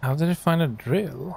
How did he find a drill?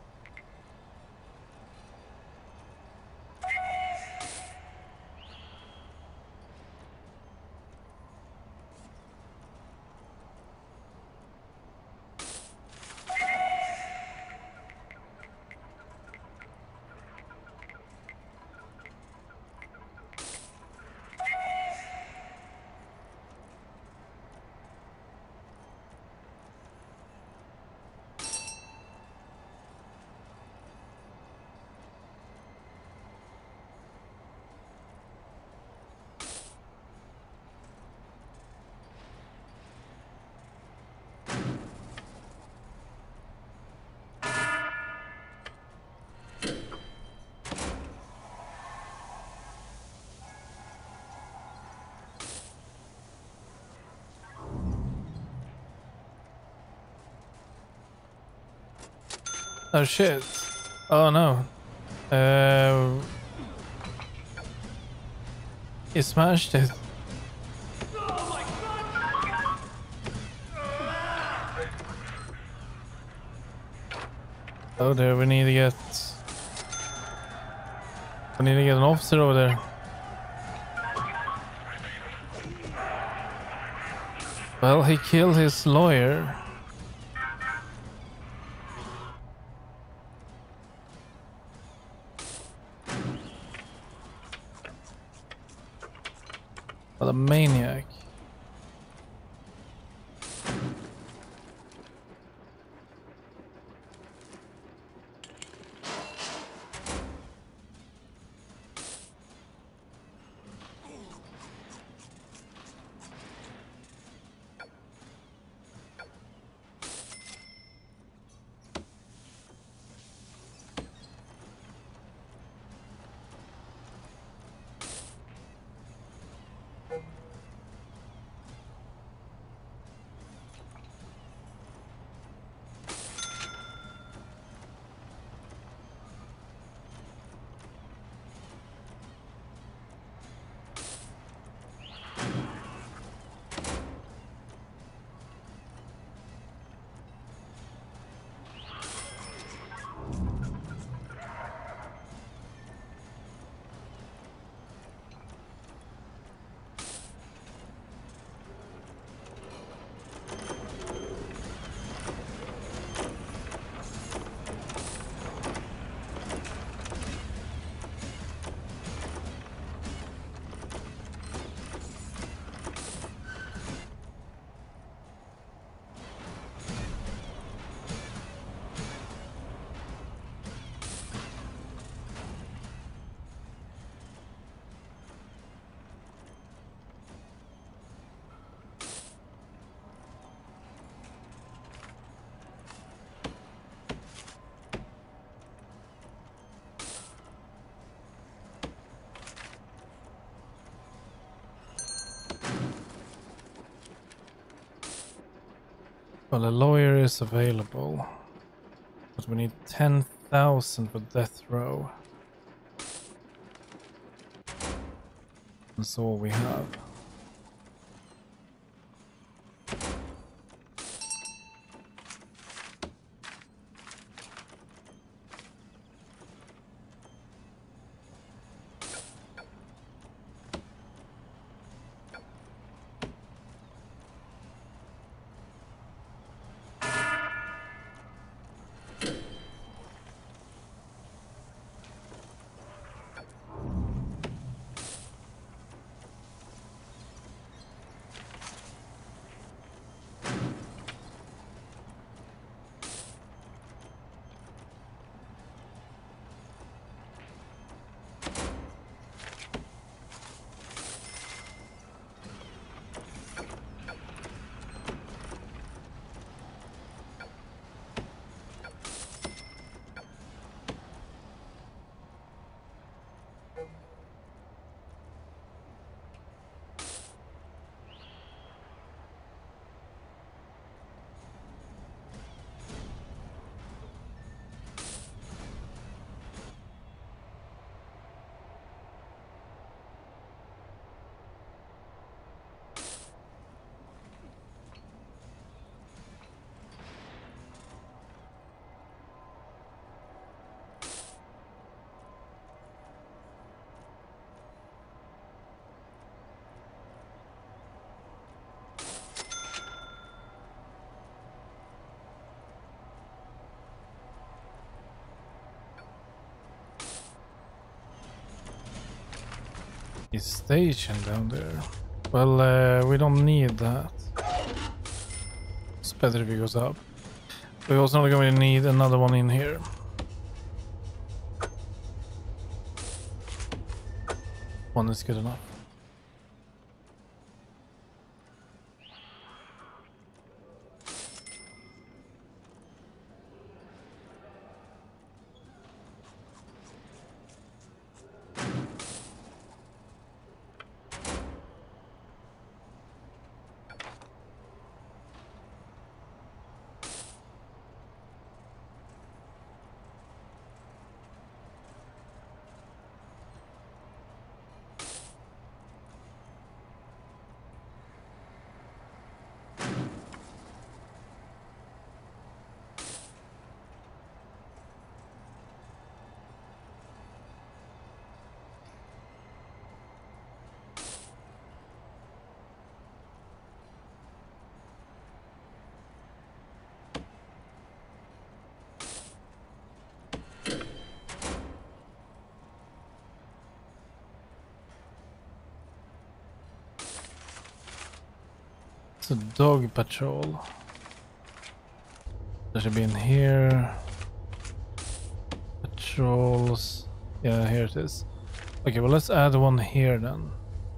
Oh shit. Oh no. He smashed it. Oh there, we need to get an officer over there. Well, he killed his lawyer. What a maniac. Well, a lawyer is available, but we need 10,000 for death row. That's all we have. He's stationed down there. Well, we don't need that. It's better if he goes up. We're also not going to need another one in here. One is good enough. It's a dog patrol. There should be in here. Patrols. Yeah, here it is. Okay, well, let's add one here then.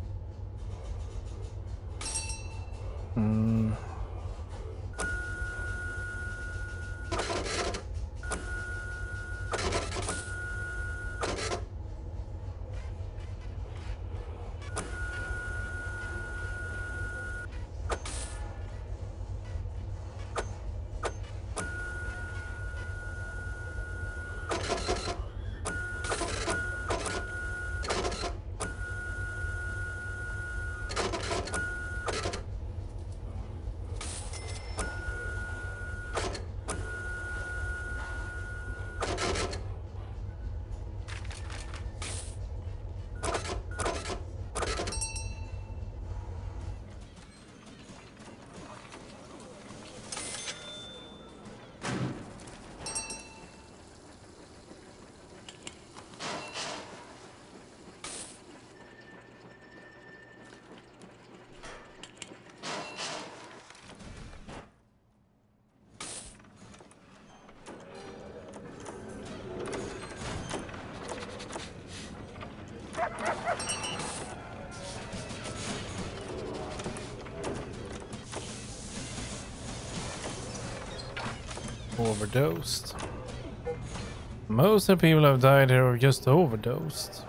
Overdosed. Most of the people have died here are just overdosed.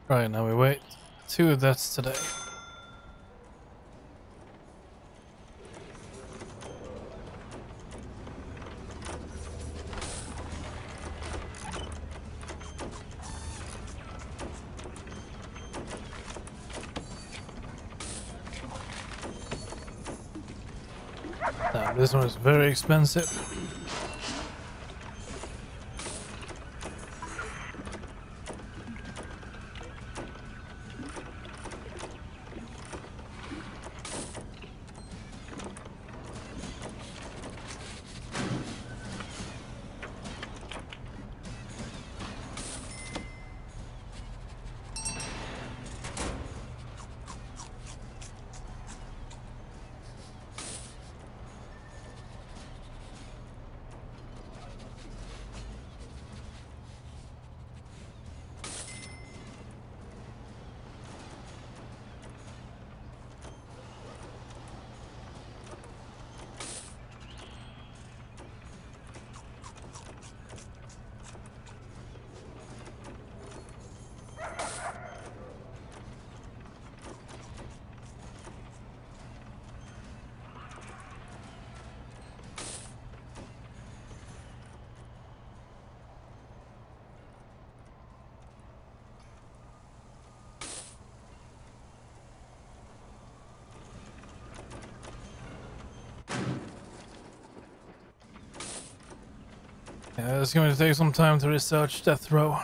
Right, now we wait 2 deaths today. Damn, this one is very expensive. Yeah, it's going to take some time to research Death Row.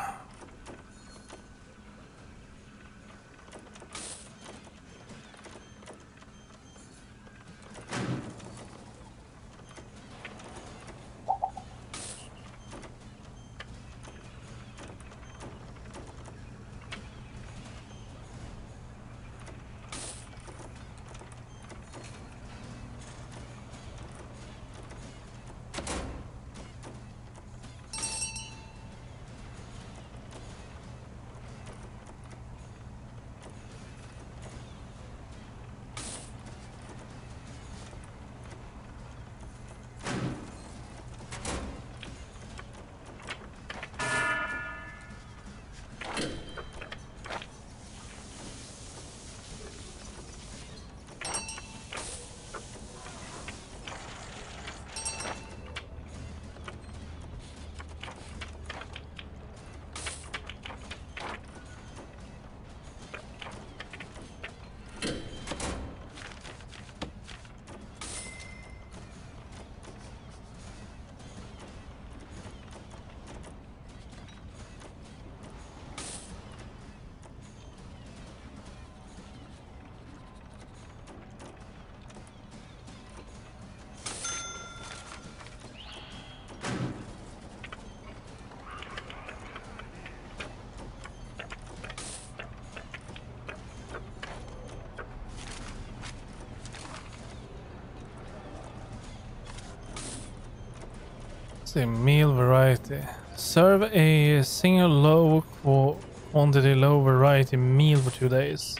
See, meal variety. Serve a single low quantity low variety meal for 2 days.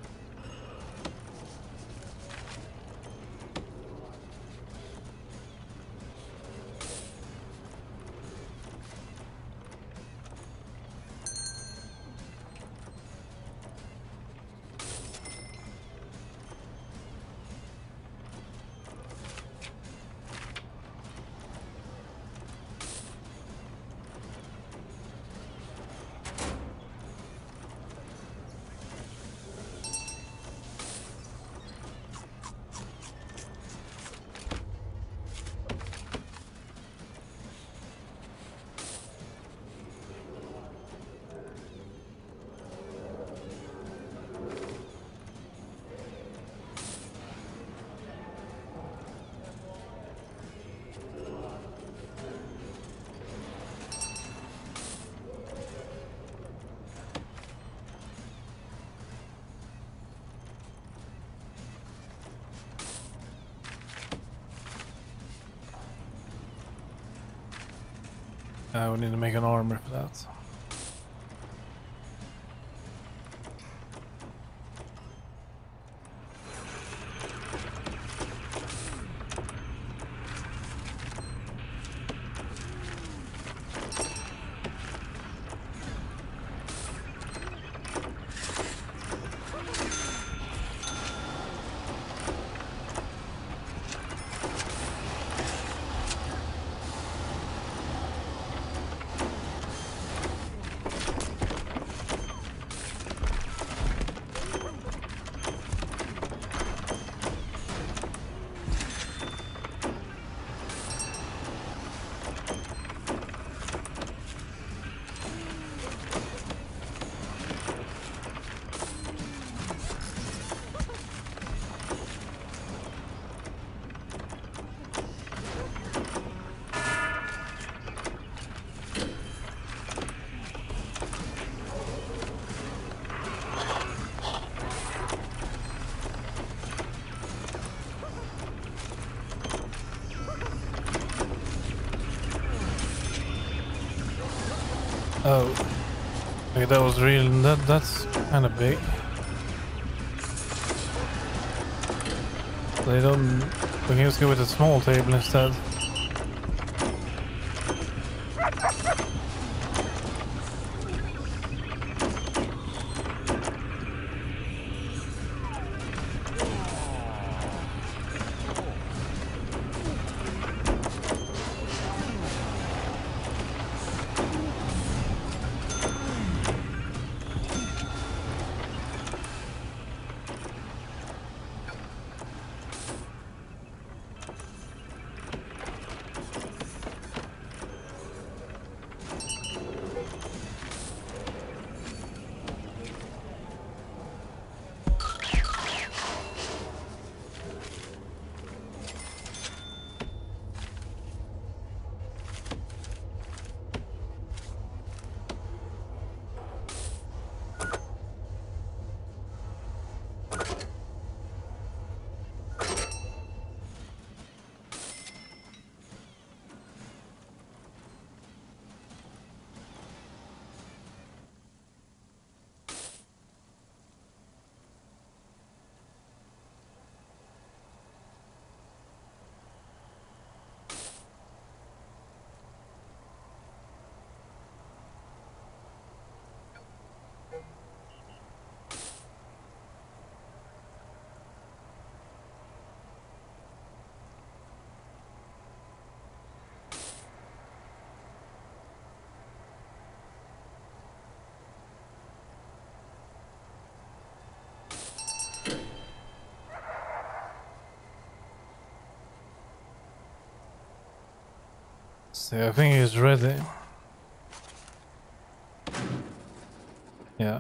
We need to make an armor for that. Oh, okay, that was real. That's kind of big. They don't. We can just go with a small table instead. So I think he's ready. Yeah.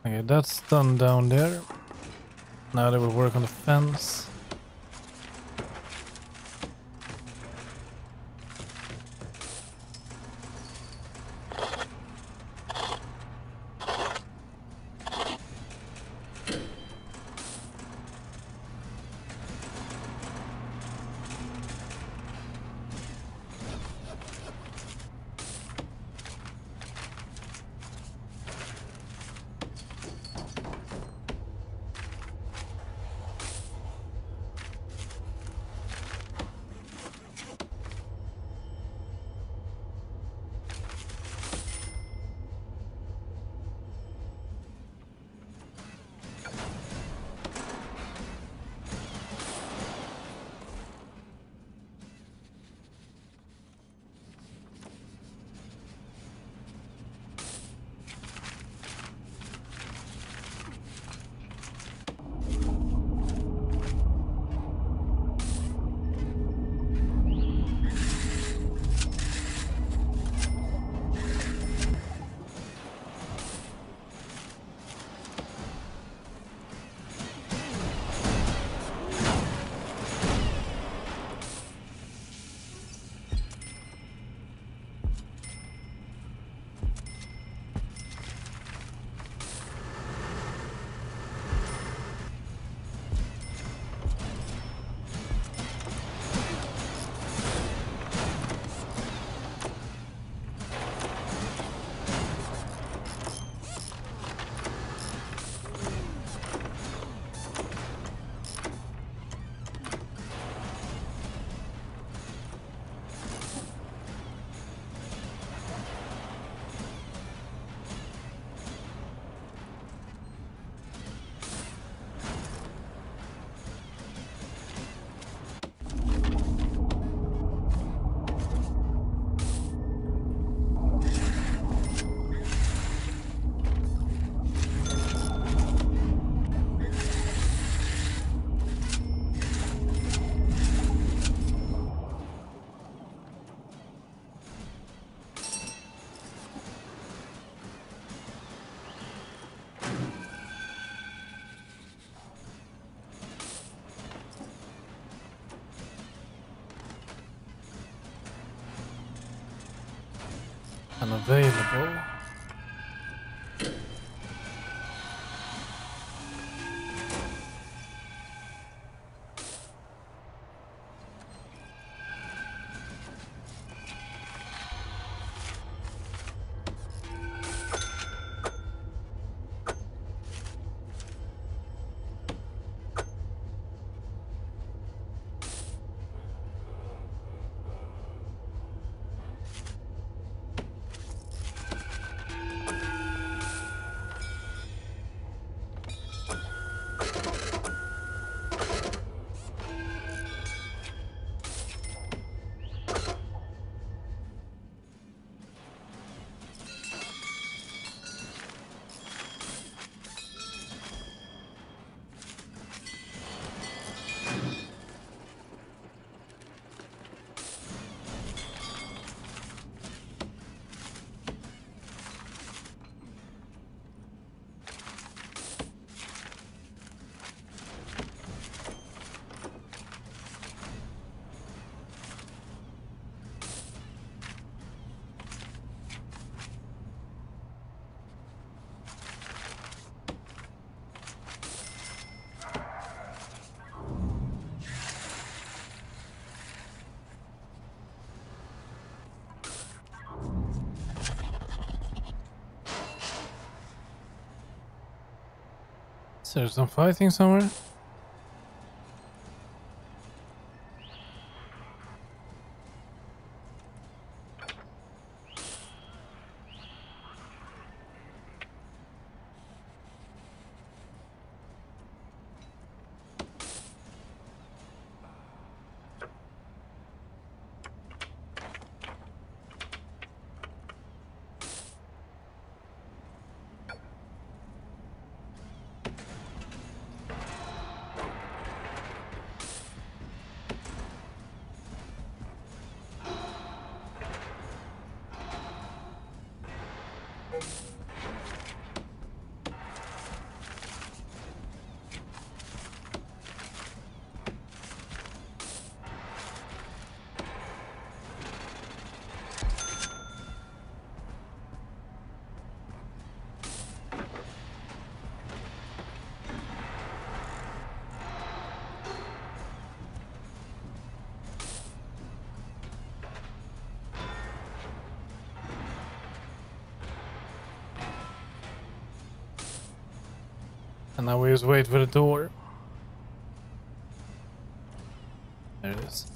Okay, that's done down there. Now they will work on the fence. Unavailable. So there's some fighting somewhere? And now we just wait for the door. There it is.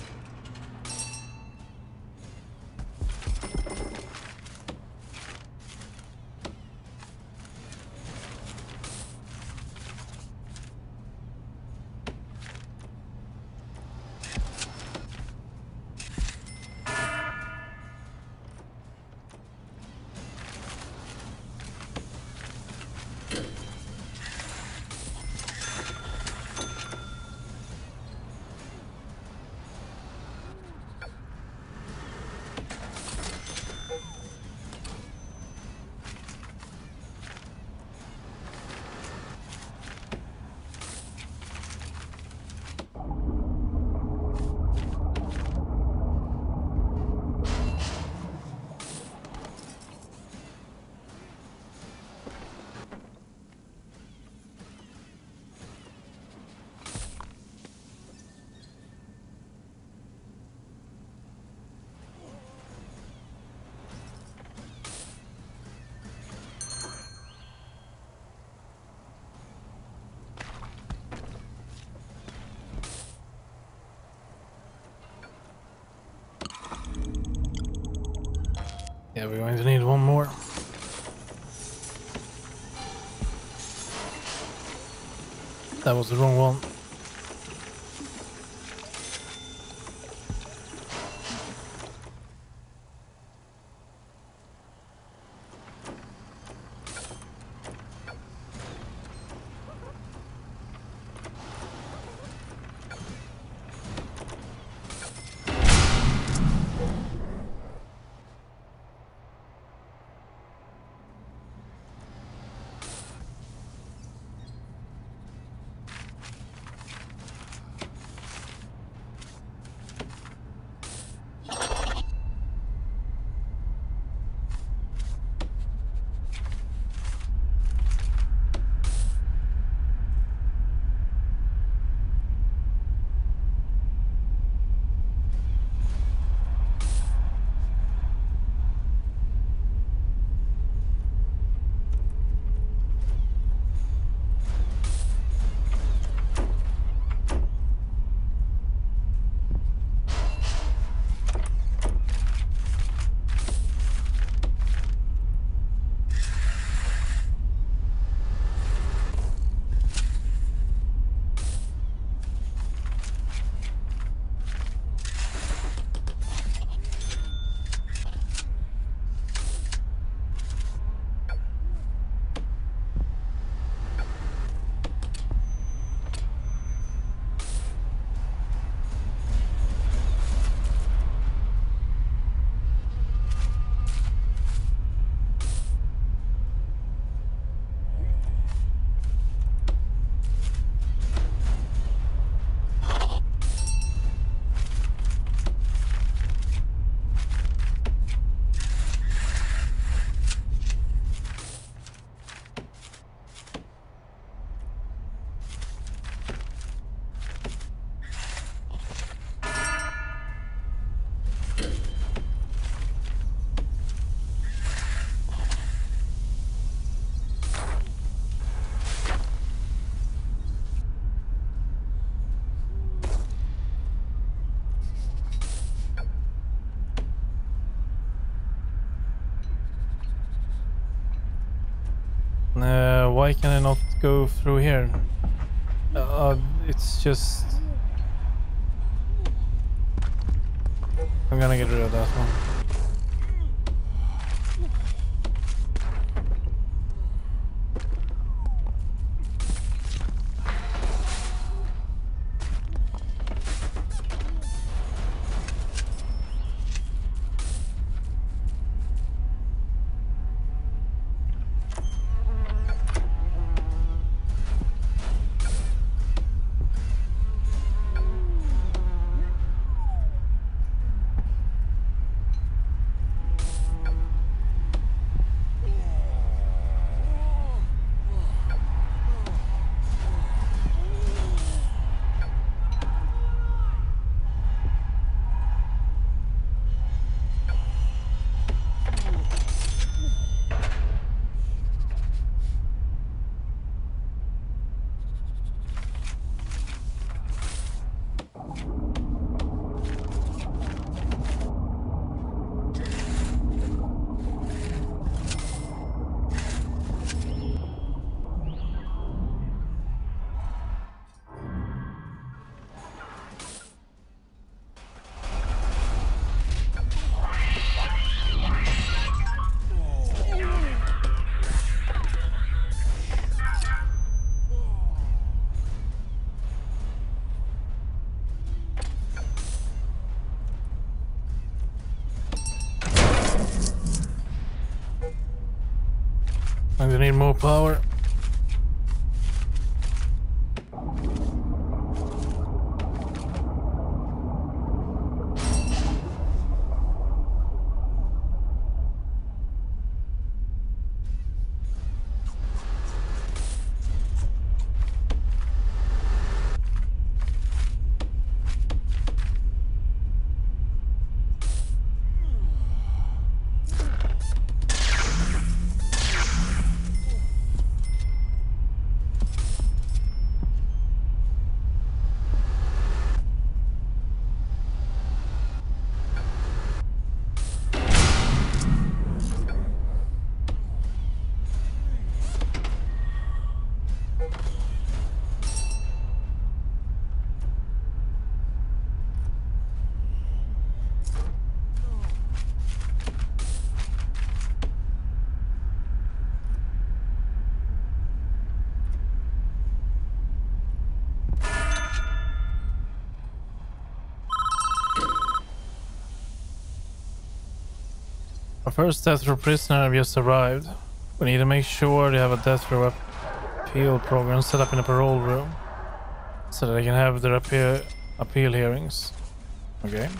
Yeah, we're going to need one more. That was the wrong one. Why can I not go through here? It's just... I'm gonna get rid of that one. going to need more power. Our first death row prisoner have just arrived. We need to make sure they have a death row appeal program set up in a parole room so that they can have their appeal hearings. Okay.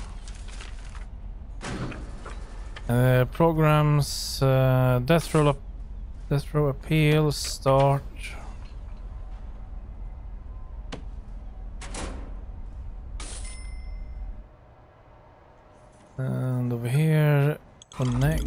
Programs death row appeal start. And over here, connect.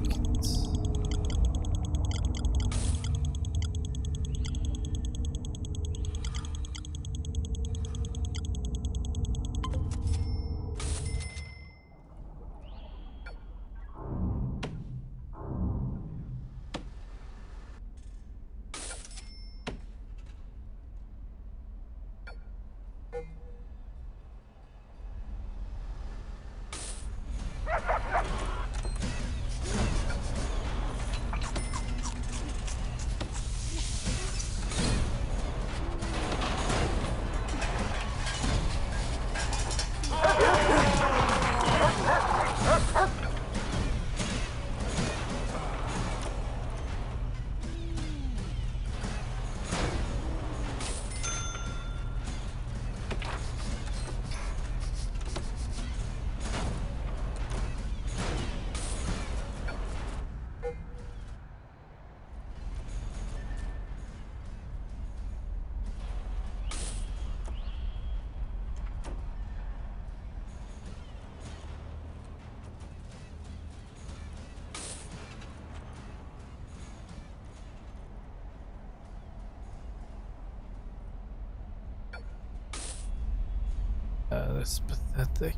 That's pathetic.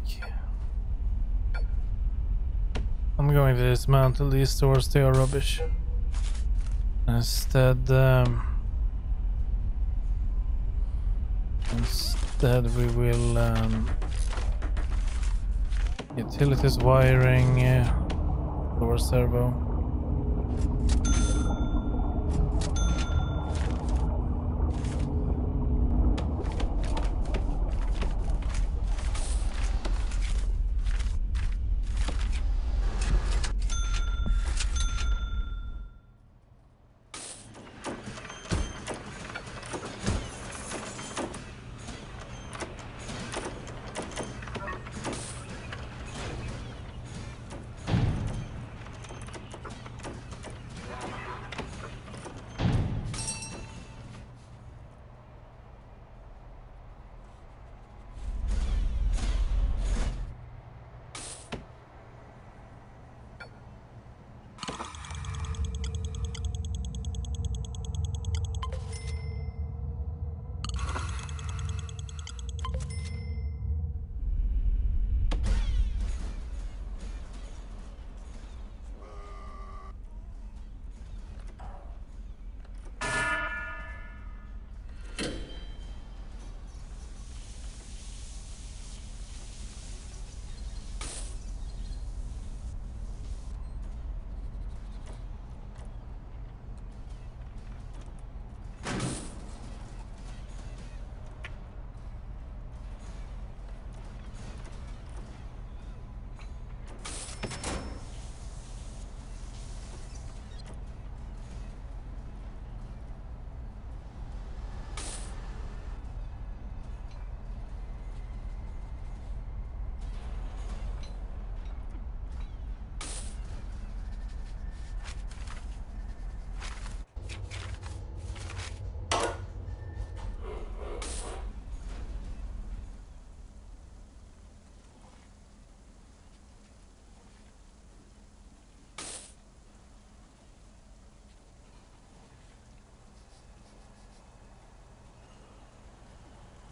I'm going to dismantle these stores, they are rubbish. Instead we will utilities wiring door servo.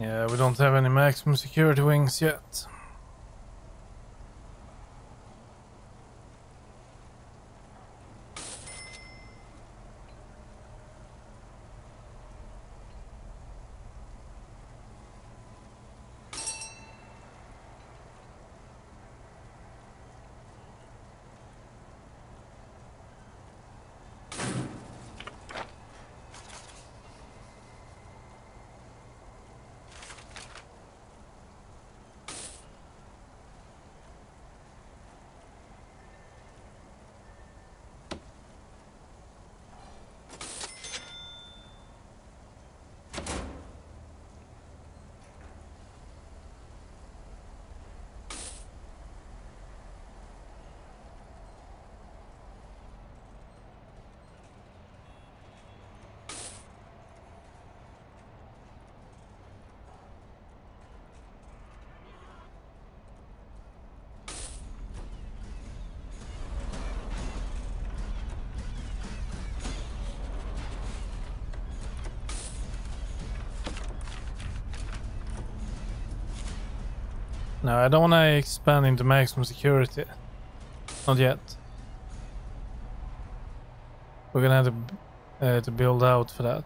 Yeah, we don't have any maximum security wings yet. No, I don't want to expand into maximum security. Not yet. We're gonna have to build out for that.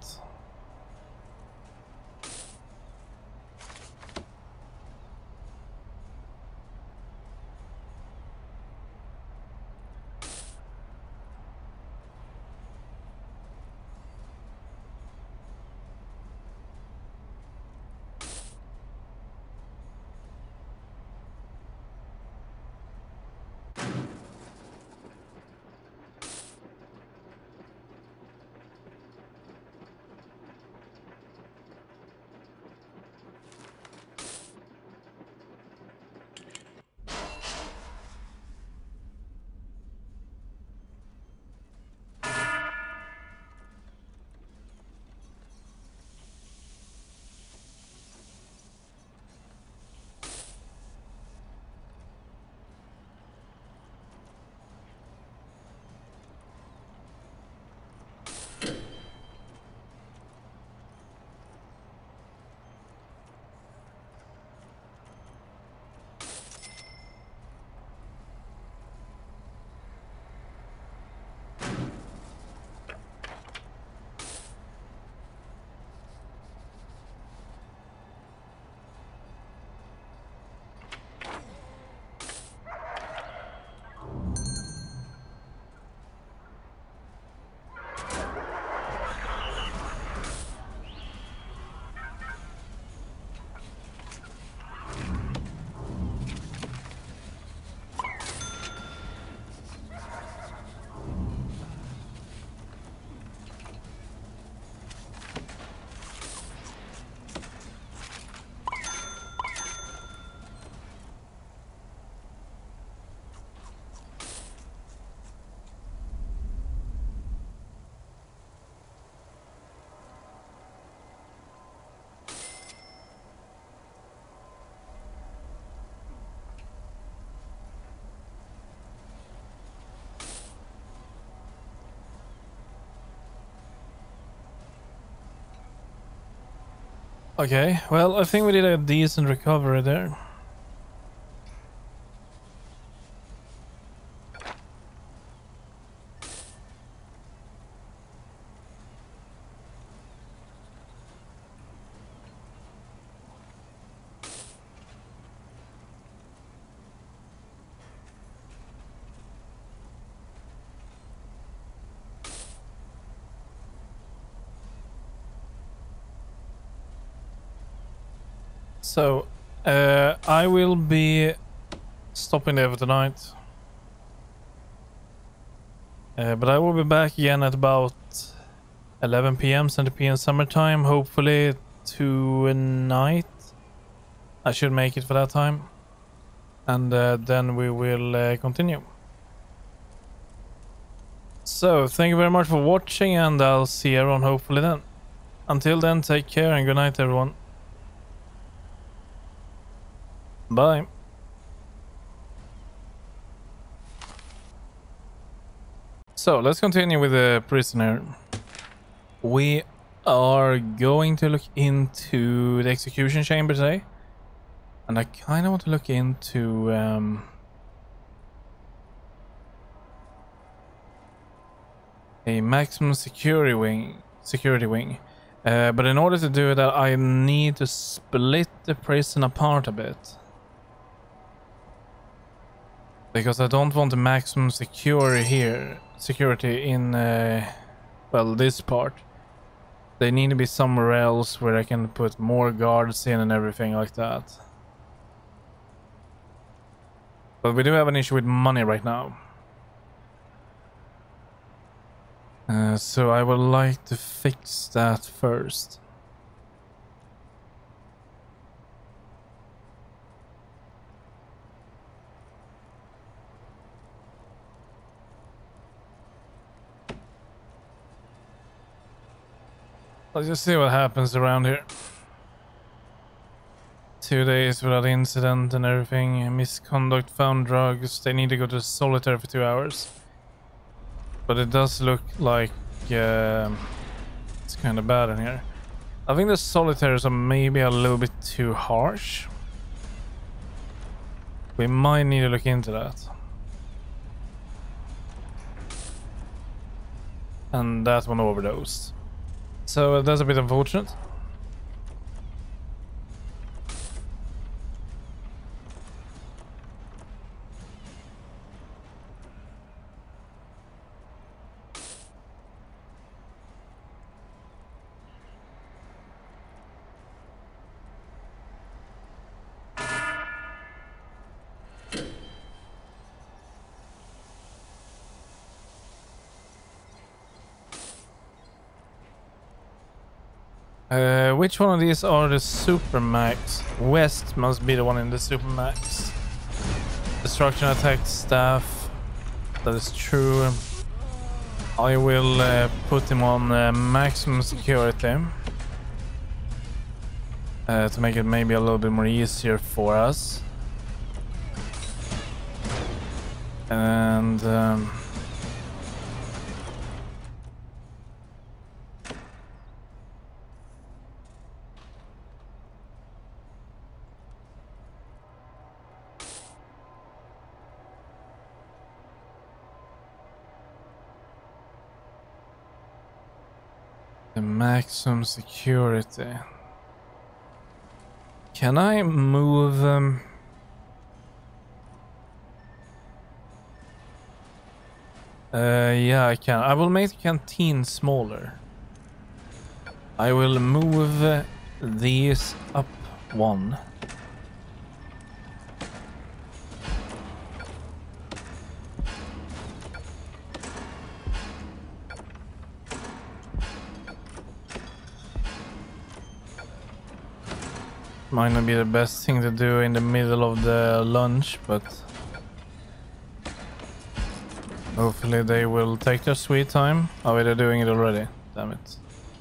Okay, well, I think we did a decent recovery there. So, I will be stopping there for tonight. But I will be back again at about 11 p.m. Central European summertime, hopefully tonight. I should make it for that time. And then we will continue. So, thank you very much for watching, and I'll see everyone hopefully then. Until then, take care and good night, everyone. Bye. So let's continue with the prisoner. We are going to look into the execution chamber today. And I kind of want to look into a maximum security wing. But in order to do that, I need to split the prison apart a bit. Because I don't want the maximum security in, well, this part. They need to be somewhere else where I can put more guards in and everything like that. But we do have an issue with money right now. So I would like to fix that first. Let's just see what happens around here. 2 days without incident and everything. Misconduct, found drugs. They need to go to solitary for 2 hours. But it does look like it's kind of bad in here. I think the solitaries are maybe a little bit too harsh. We might need to look into that. And that one overdosed. So that's a bit unfortunate. Which one of these are the Supermax? West must be the one in the Supermax. Destruction attack staff. That is true. I will put him on maximum security. To make it maybe a little bit more easier for us. And... the maximum security. Can I move them? Yeah, I can. I will make the canteen smaller. I will move these up one. Might not be the best thing to do in the middle of the lunch, but hopefully they will take their sweet time. Oh, they're doing it already. Damn it.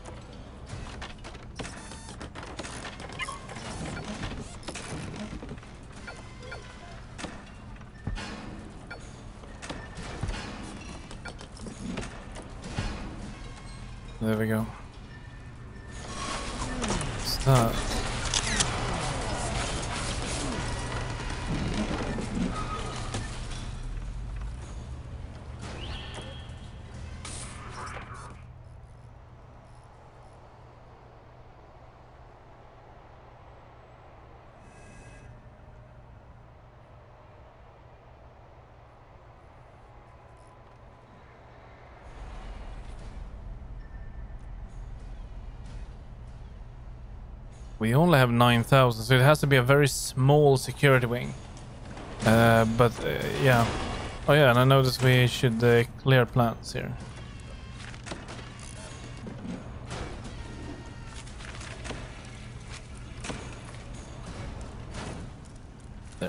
There we go. Start. We only have 9,000, so it has to be a very small security wing. Yeah. Oh yeah, and I noticed we should clear plants here. There.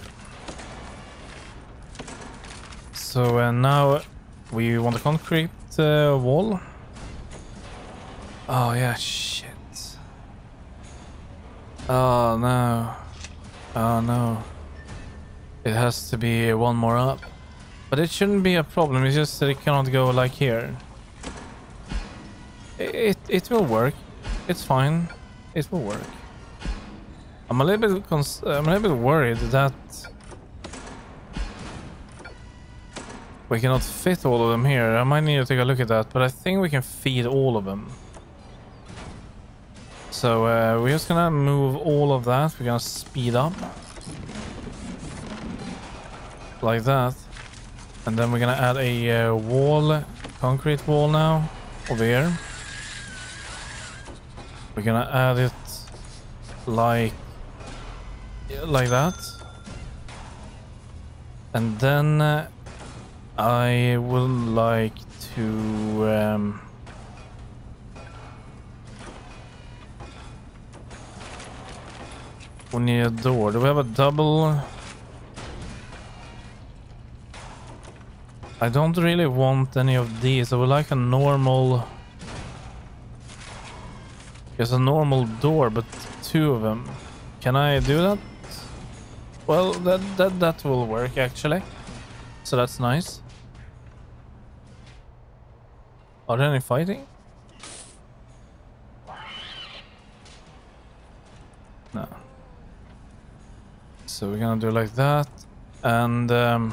So now we want a concrete wall. Oh yeah, shit. Oh no. Oh no. It has to be one more up. But it shouldn't be a problem, it's just that it cannot go like here. It will work. It's fine. It will work. I'm a little bit worried that we cannot fit all of them here. I might need to take a look at that, but I think we can feed all of them. So we're just gonna move all of that. We're gonna speed up like that, and then we're gonna add a wall, concrete wall now over here. We're gonna add it like that, and then I would like to we need a door. Do we have a double? I don't really want any of these. I would like a normal, just a normal door, but 2 of them. Can I do that? Well, that will work actually. So that's nice. Are there any fighting? No. So we're gonna do like that, and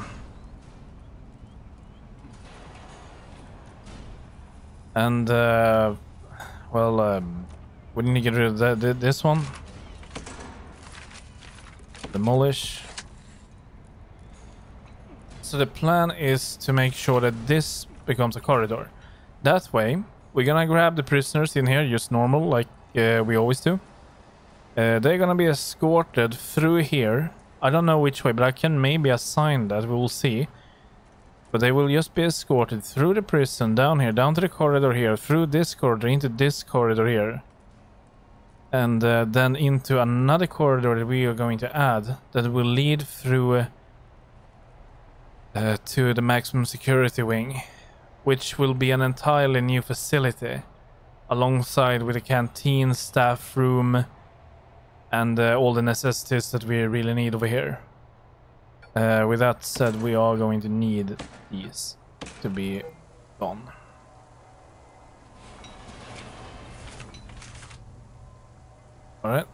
well, we need to get rid of this one. Demolish. So the plan is to make sure that this becomes a corridor. That way, we're gonna grab the prisoners in here, just normal, like we always do. They're gonna be escorted through here. I don't know which way, but I can maybe assign that, we will see. But they will just be escorted through the prison, down here, down to the corridor here, through this corridor, into this corridor here. And then into another corridor that we are going to add, that will lead through to the maximum security wing, which will be an entirely new facility, alongside with a canteen, staff room, and all the necessities that we really need over here. With that said, we are going to need these to be gone. Alright.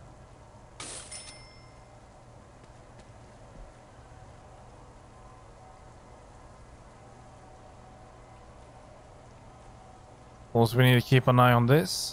Also, we need to keep an eye on this.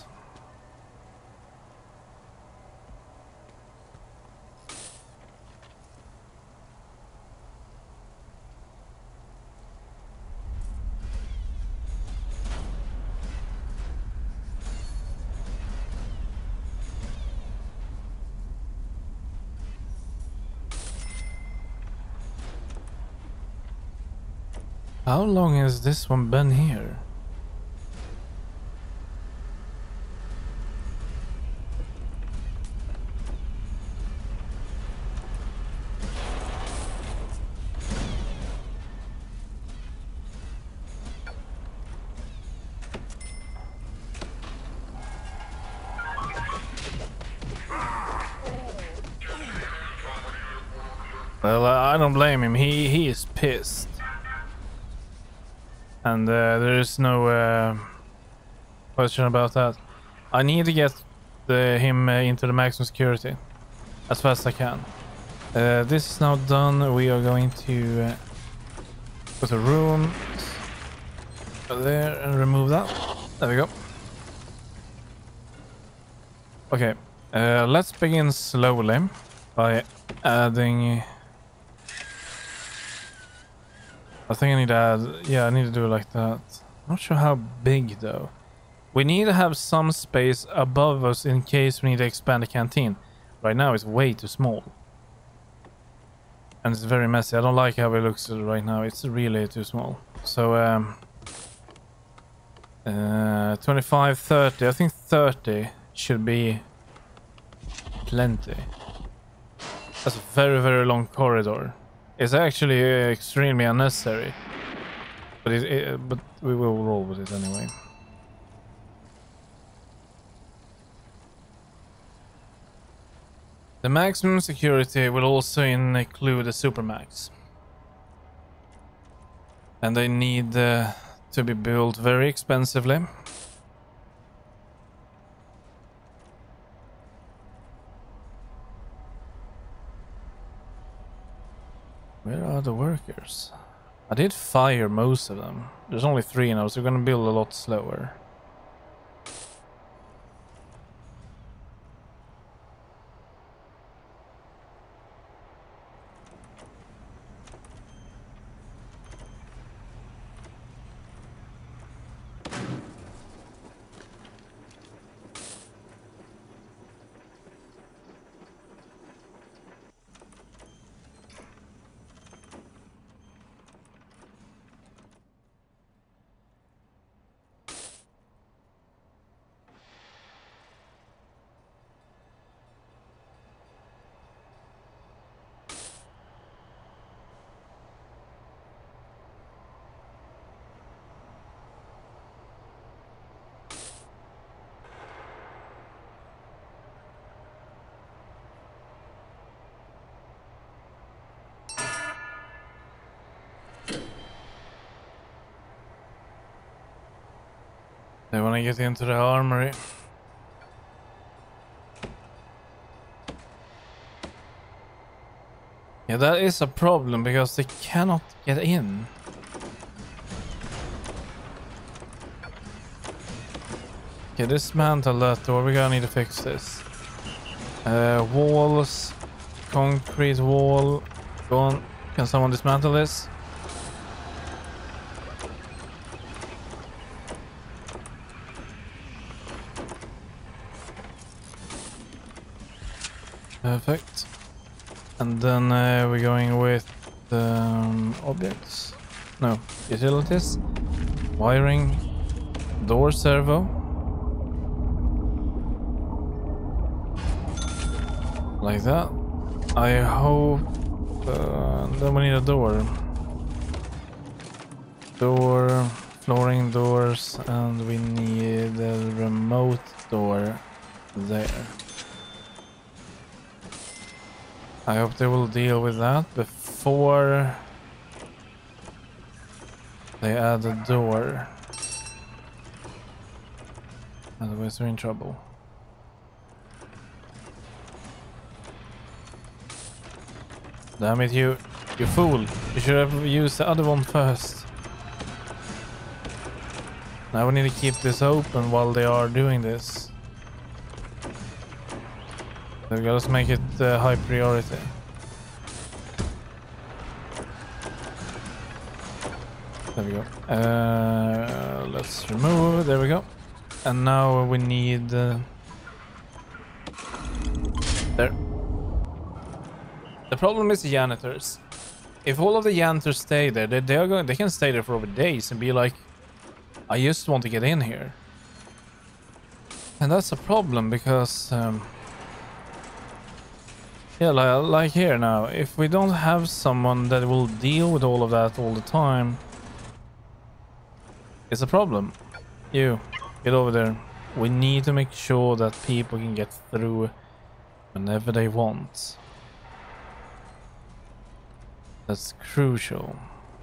How long has this one been here? Well, I don't blame him. He is pissed. And there is no question about that. I need to get him into the maximum security as fast as I can. This is now done. We are going to put a room there and remove that. There we go. Okay, let's begin slowly by adding... I think I need to add... Yeah, I need to do it like that. Not sure how big though. We need to have some space above us in case we need to expand the canteen. Right now it's way too small. And it's very messy. I don't like how it looks right now. It's really too small. So 25, 30. I think 30 should be plenty. That's a very, very long corridor. It's actually extremely unnecessary. But we will roll with it anyway. The maximum security will also include a supermax. And they need to be built very expensively. Where are the workers? I did fire most of them. There's only 3 now, so we're gonna build a lot slower. They want to get into the armory. Yeah, that is a problem because they cannot get in. Okay, dismantle that door. We're gonna need to fix this. Walls, concrete wall. Go on. Can someone dismantle this? Perfect. And then we're going with objects. No, utilities. Wiring. Door servo. Like that. I hope. Then we need a door. Door, flooring doors, and we need a remote door there. I hope they will deal with that before they add a door. Otherwise we're in trouble. Damn it, you fool. You should have used the other one first. Now we need to keep this open while they are doing this. So we gotta make it high priority. There we go. Let's remove. There we go. And now we need there. The problem is the janitors. If all of the janitors stay there, they can stay there for over days and be like, I just want to get in here. And that's a problem because yeah, like here now, if we don't have someone that will deal with all of that all the time, it's a problem. You, get over there. We need to make sure that people can get through whenever they want. That's crucial.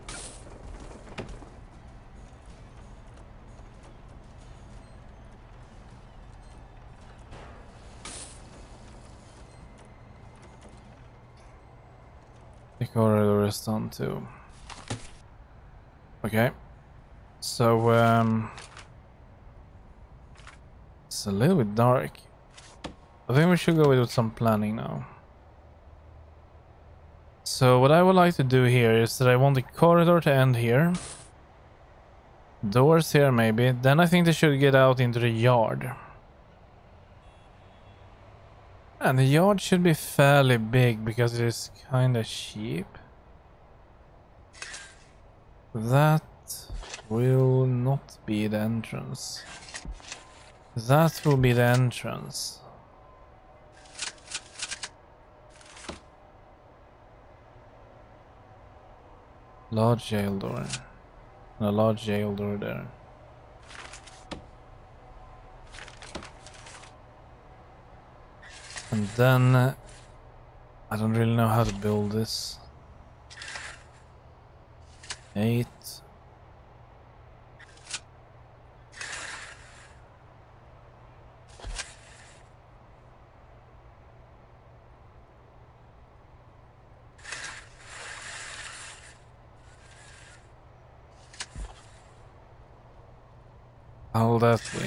The corridor is done too. Okay. So, it's a little bit dark. I think we should go with some planning now. So what I would like to do here is that I want the corridor to end here. Doors here maybe. Then I think they should get out into the yard. And the yard should be fairly big because it is kind of cheap. That will not be the entrance. That will be the entrance. Large jail door. And a large jail door there. And then I don't really know how to build this. 8. How will that be?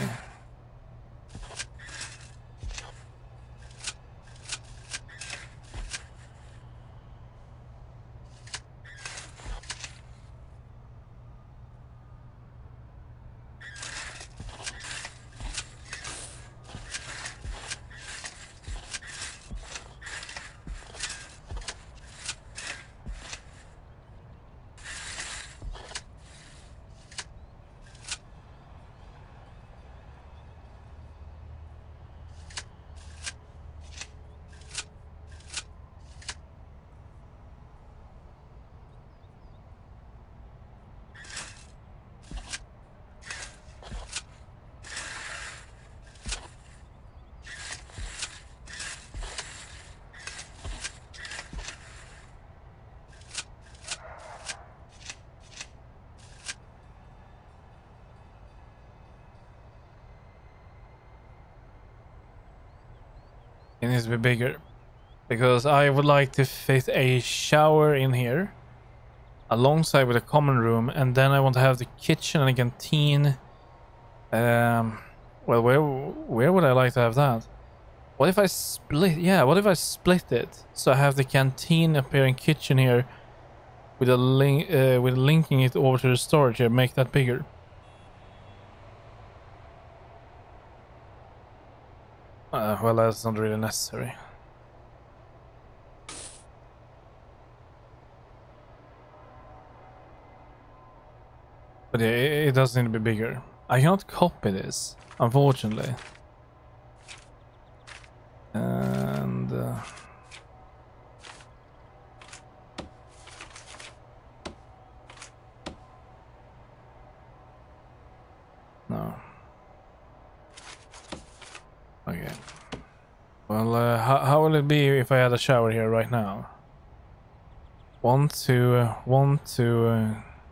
It needs to be bigger. Because I would like to fit a shower in here. Alongside with a common room. And then I want to have the kitchen and a canteen. Well, where would I like to have that? What if I split? Yeah, what if I split it? So I have the canteen up here and kitchen here. With a link, with linking it over to the storage here. Make that bigger. Well, that's not really necessary. But yeah, it does need to be bigger. I cannot copy this, unfortunately. And... no. Okay. Well, how will it be if I had a shower here right now? 1, 2, 1, 2...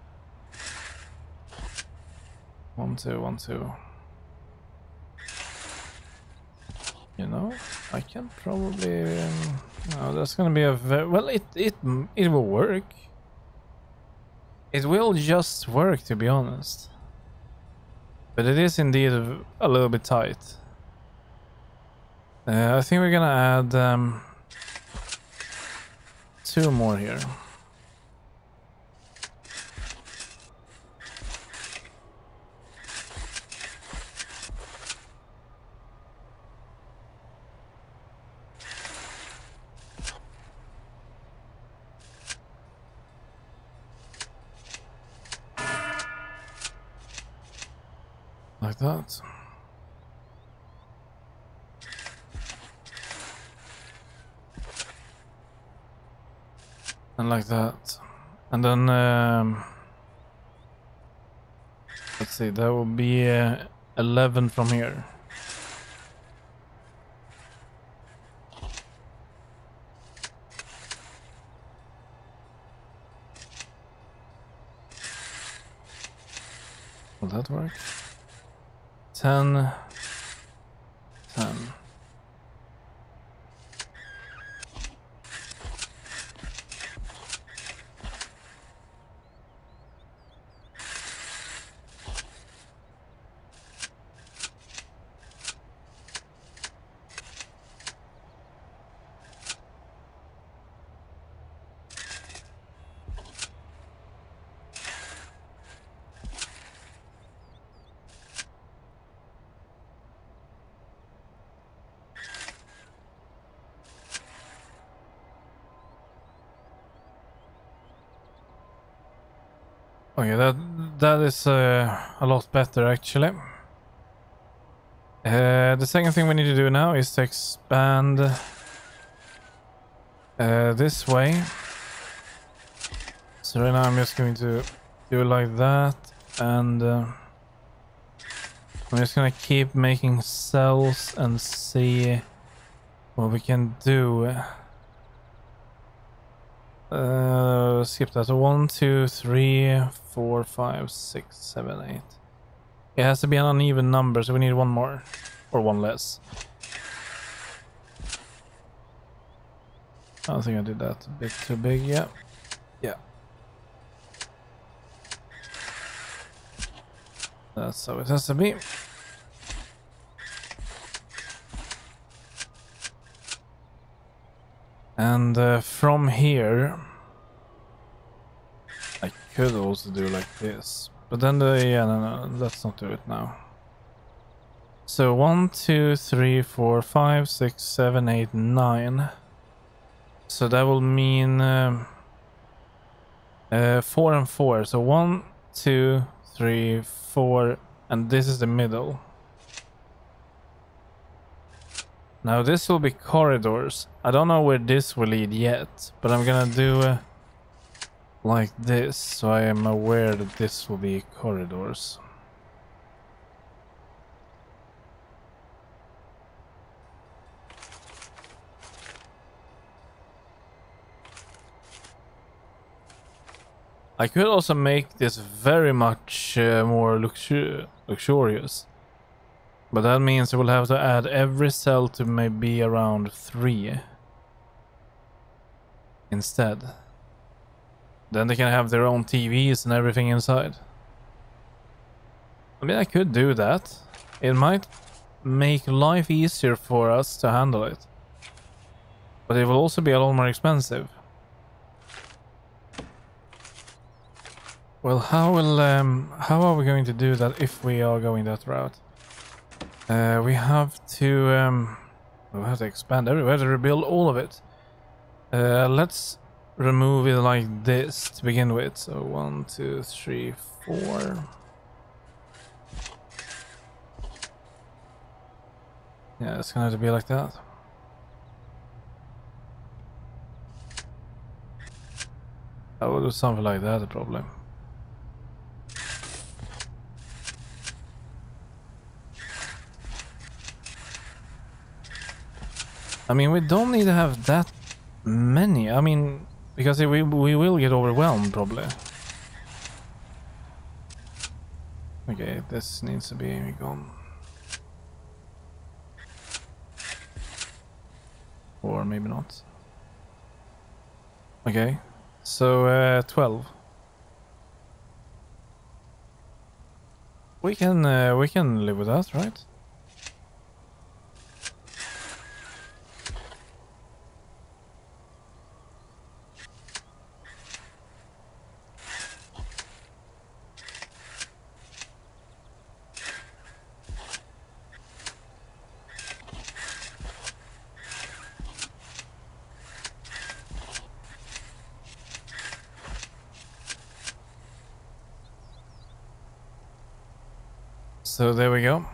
1, 2, 1, 2. You know, I can probably... no, that's gonna be a very... well, it will work. It will just work, to be honest. But it is indeed a little bit tight. I think we're gonna add 2 more here. Like that. And like that. And then let's see, that will be 11 from here. Will that work? 10, 10. Okay, that is a lot better actually. The second thing we need to do now is to expand this way. So right now I'm just going to do it like that, and I'm just gonna keep making cells and see what we can do. Skip that. 1, 2, 3, 4, 5, 6, 7, 8. It has to be an uneven number, so we need 1 more. Or 1 less. I think I did that a bit too big, yeah. Yeah. That's how it has to be. And from here, I could also do like this. But then yeah, no, let's not do it now. So 1, 2, 3, 4, 5, 6, 7, 8, 9. So that will mean 4 and 4. So 1, 2, 3, 4, and this is the middle. Now this will be corridors. I don't know where this will lead yet, but I'm gonna do like this, so I am aware that this will be corridors. I could also make this very much more luxurious. But that means I will have to add every cell to maybe around 3 instead. Then they can have their own TVs and everything inside. I mean, I could do that. It might make life easier for us to handle it. But it will also be a lot more expensive. Well, how are we going to do that if we are going that route? We have to expand everywhere. We have to rebuild all of it. Let's remove it like this to begin with. So 1, 2, 3, 4. Yeah, it's gonna have to be like that. I will do something like that probably. I mean, we don't need to have that many. I mean, because we will get overwhelmed probably. Okay, this needs to be gone. Or maybe not. Okay, so 12. We can live with that, right? So there we go.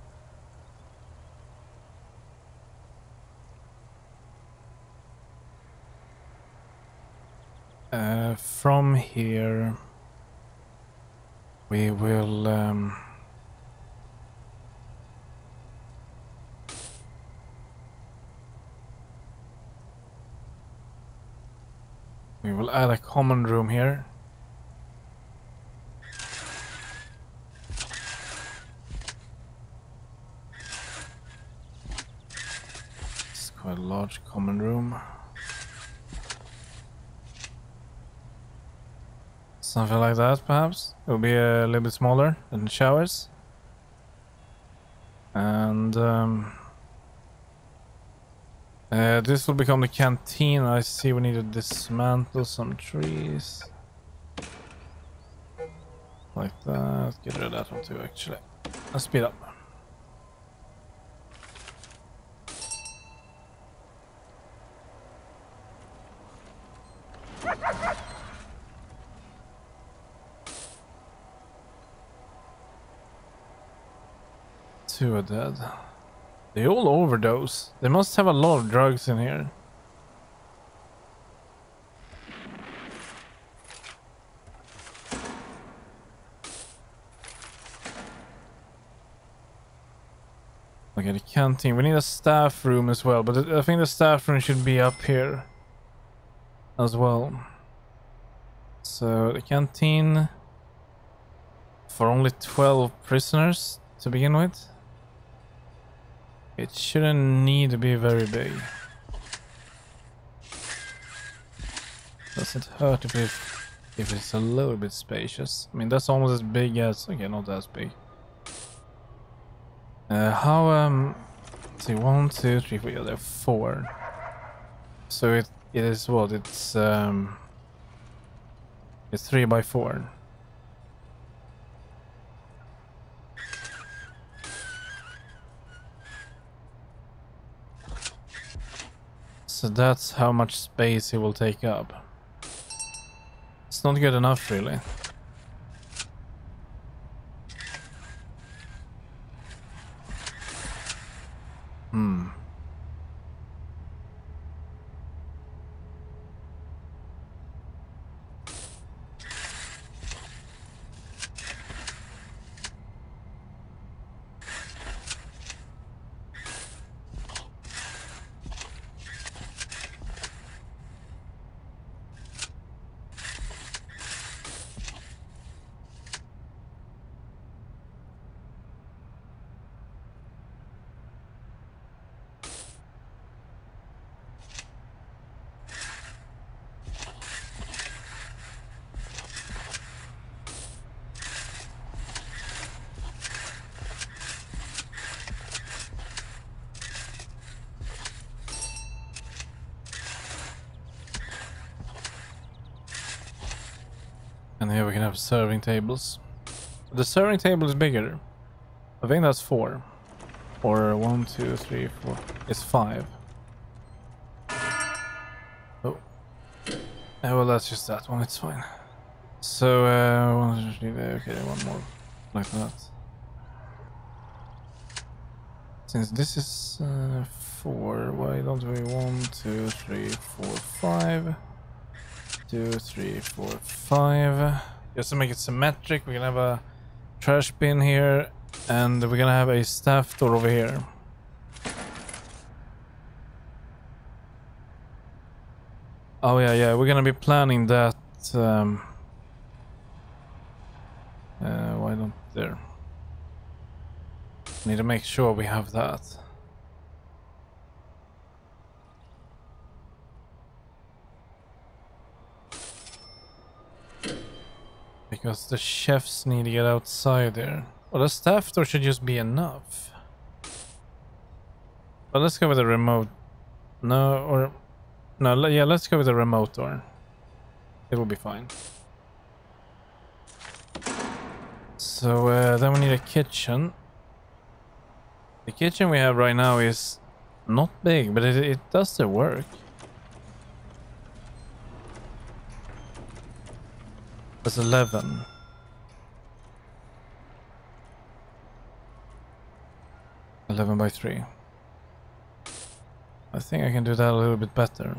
From here we will add a common room here. It's quite a large common room. Something like that, perhaps. It will be a little bit smaller than the showers. And this will become the canteen. I see we need to dismantle some trees. Like that. Get rid of that one too, actually. Let's speed up. Two are dead. They all overdose. They must have a lot of drugs in here. Okay, the canteen. We need a staff room as well, but I think the staff room should be up here as well. So the canteen for only 12 prisoners to begin with. It shouldn't need to be very big. Doesn't hurt if it's a little bit spacious. I mean, that's almost as big as... Okay, not as big. How let's see, 1, 2, 3, 4. Yeah, there are 4. So it is what? It's 3 by 4. So that's how much space it will take up. It's not good enough, really. Hmm. And here we can have serving tables. The serving table is bigger. I think that's 4. Or 1, 2, 3, 4. It's 5. Oh. Well, that's just that one. It's fine. So, 1, 2, 3, okay, one more. Like that. Since this is 4, why don't we 1, 2, 3, 4, 5. 2, 3, 4, 5. Just to make it symmetric, we're gonna have a trash bin here, and we're gonna have a staff door over here. Oh yeah, we're gonna be planning that. Why not there? Need to make sure we have that. Because the chefs need to get outside there. Well, the staff door should just be enough. But let's go with the remote. No, yeah, let's go with the remote door. It will be fine. So then we need a kitchen. The kitchen we have right now is not big, but it does the work. That's 11. By 3. I think I can do that a little bit better.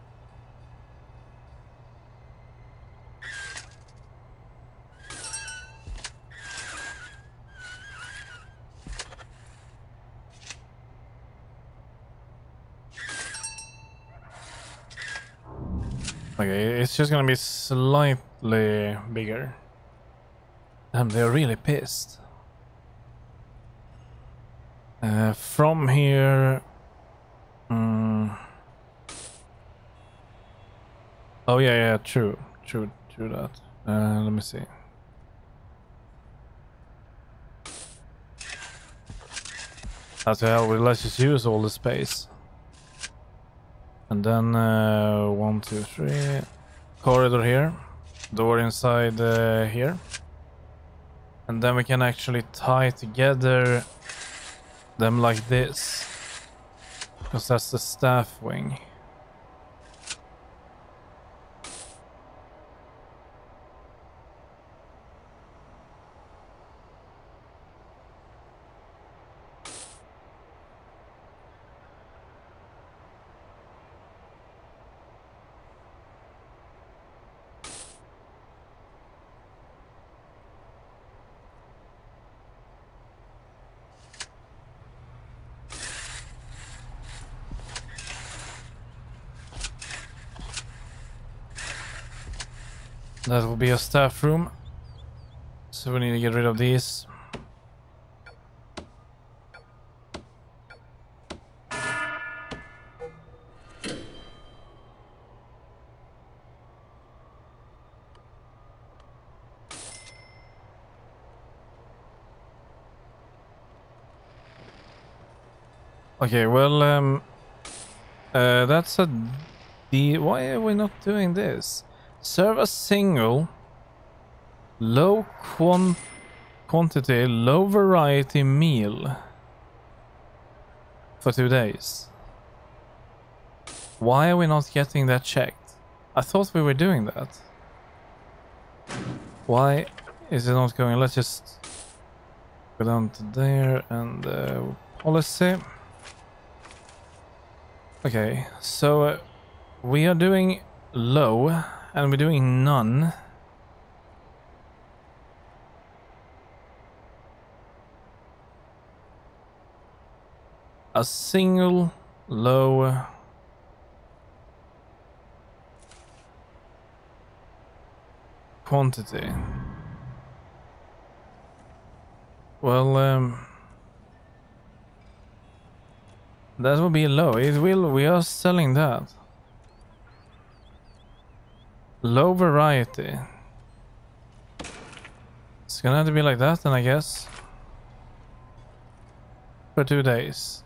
Okay, it's just gonna be slightly bigger. Damn, they're really pissed. From here... Oh yeah, true that. Let me see. As hell, let's just use all the space. And then 1, 2, 3. Corridor here. Door inside here. And then we can actually tie together them like this. Because that's the staff wing. That will be a staff room. So we need to get rid of these. Okay, well, that's a why are we not doing this? Serve a single low quantity, low variety meal for 2 days. Why are we not getting that checked? I thought we were doing that. Why is it not going? Let's just go down to there and policy. Okay, so we are doing low and we're doing none. A single low quantity. Well, that will be low. We are selling that. Low variety. It's gonna have to be like that then, I guess. For 2 days.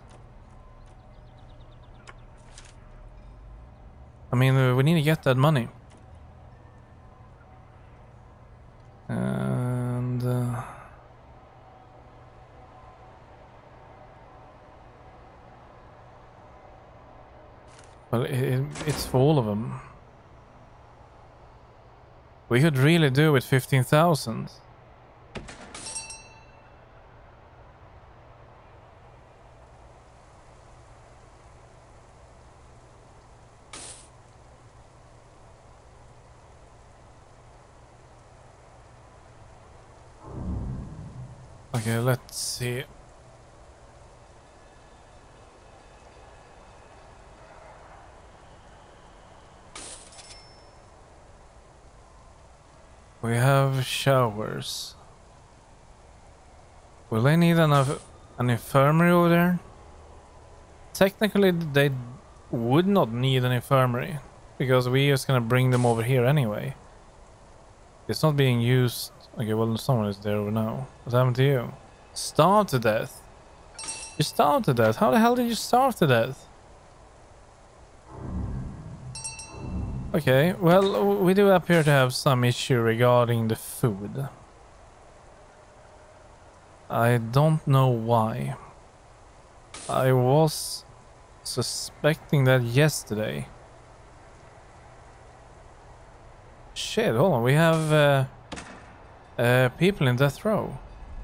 I mean, we need to get that money. And... well, it's for all of them. We could really do with 15,000. Okay, let's see. We have showers. Will they need an infirmary over there? Technically, they would not need an infirmary because we're just gonna bring them over here anyway. It's not being used. Okay, well, someone is there over now. What happened to you? Starved to death? You starved to death? How the hell did you starve to death? Okay, well, we do appear to have some issue regarding the food. I don't know why. I was suspecting that yesterday. Shit, hold on, we have people in death row.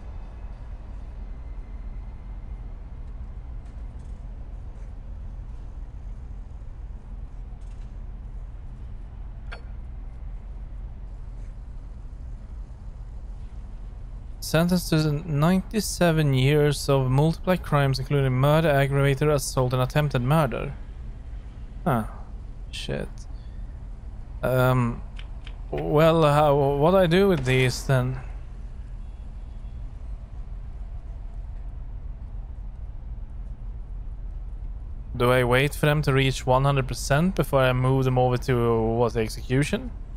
Sentenced to 97 years of multiple crimes, including murder, aggravated assault, and attempted murder. Huh. Shit. Well, what do I do with these then? Do I wait for them to reach 100% before I move them over to, what, the execution?